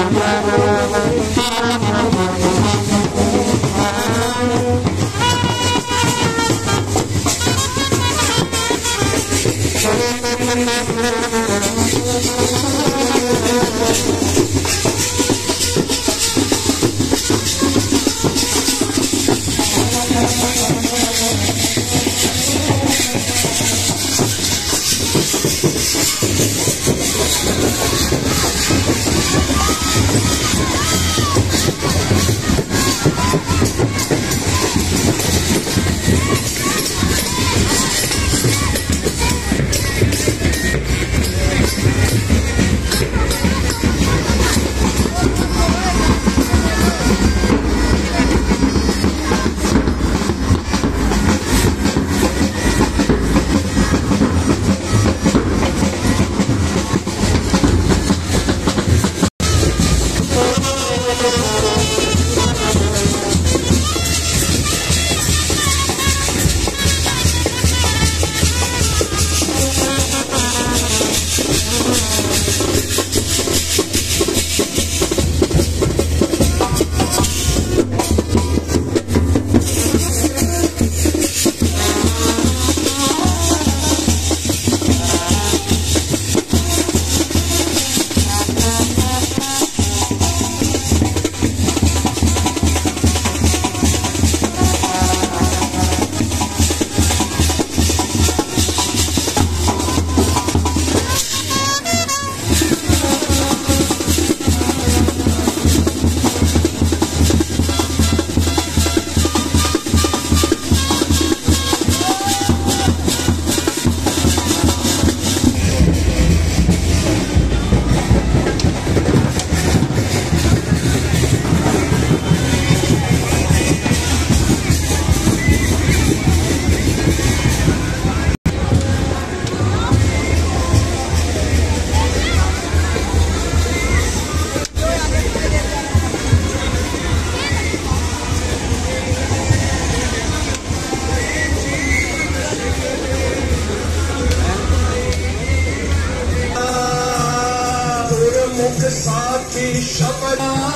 साथी शब्द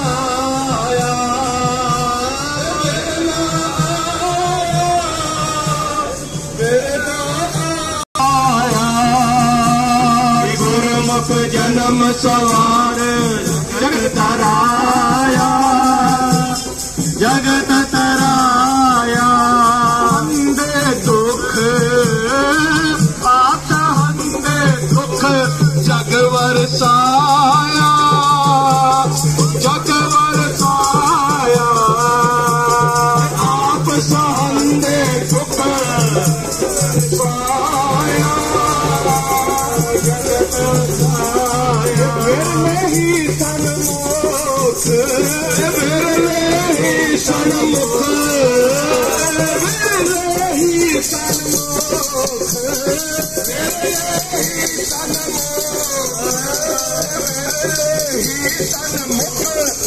आया गुरमुख जन्म सवार जगत तराया जगत तराया हंदे दुख आप हंदे दुख जग वरसाया जग वरसाया आप सहंदे दुख पाया जगत वरसाया बिरले ही सन्मुख बिरले ही सन्मुख बिरले ही सन्मुख सन्मुख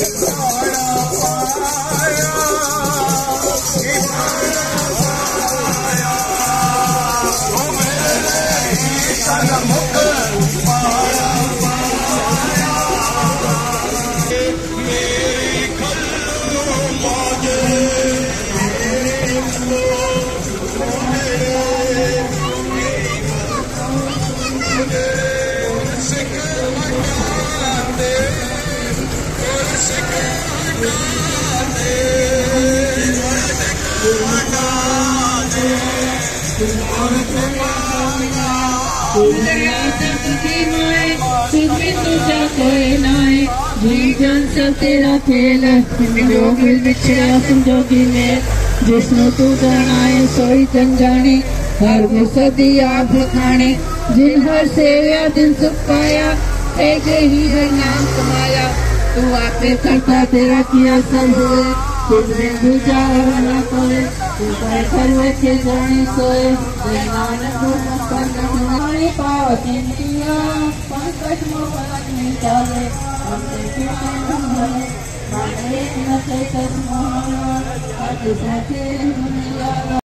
सब तेरा खेल जो गिल बिछड़ा संजोगी में जिसनु तू जानाए सोई जन जाने हर मुसदी आप खाने जिन हर सेव्या दिन सुख पाया एक ही हर नाम कमाया तू आपे करता तेरा किया सब हुए तुझे दूजा और न कोई तू कर के जाने सोए नानक पानी पावती किया पंकज मोहन में चाले हमसे कितने